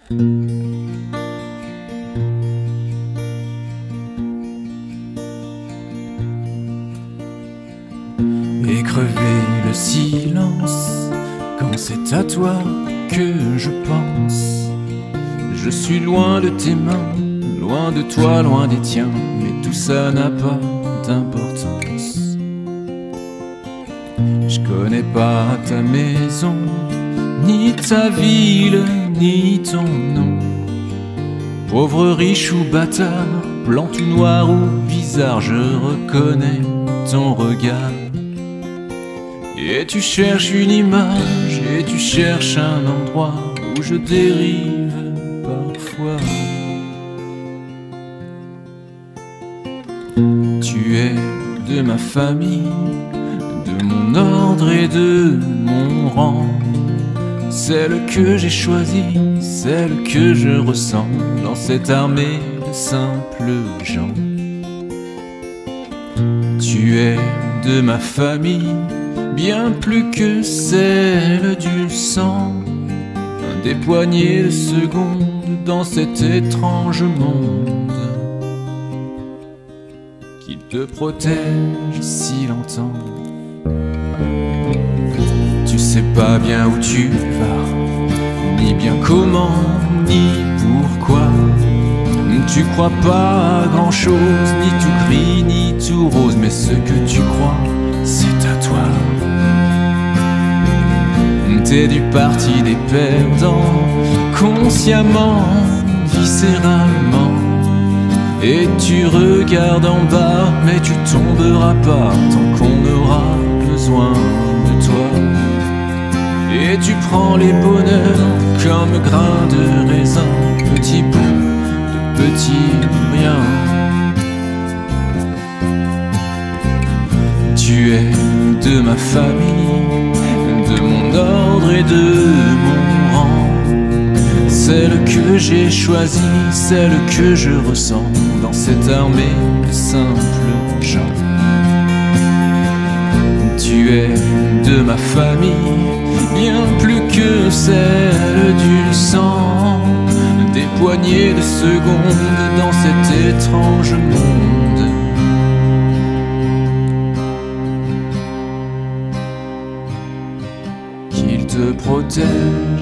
Et crever le silence quand c'est à toi que je pense. Je suis loin de tes mains, loin de toi, loin des tiens, mais tout ça n'a pas d'importance. Je connais pas ta maison, ni ta ville, ni ton nom. Pauvre, riche ou bâtard, blanc ou noir ou bizarre, je reconnais ton regard. Et tu cherches une image, et tu cherches un endroit où je dérive parfois. Tu es de ma famille, de mon ordre et de mon rang, celle que j'ai choisie, celle que je ressens dans cette armée de simples gens. Tu es de ma famille, bien plus que celle du sang, des poignées de secondes dans cet étrange monde qui te protège si longtemps. Tu sais pas bien où tu vas, ni bien comment, ni pourquoi. Tu crois pas à grand chose, ni tout gris, ni tout rose, mais ce que tu crois, c'est à toi. T'es du parti des perdants, consciemment, viscéralement. Et tu regardes en bas, mais tu tomberas pas tant qu'on aura besoin de toi. Et tu prends les bonheurs comme grains de raisin, petit bout de petit rien. Tu es de ma famille, de mon ordre et de mon rang, celle que j'ai choisie, celle que je ressens dans cette armée de simples gens. Tu es de ma famille, bien plus que celle du sang, des poignées de secondes dans cet étrange monde qu'il te protège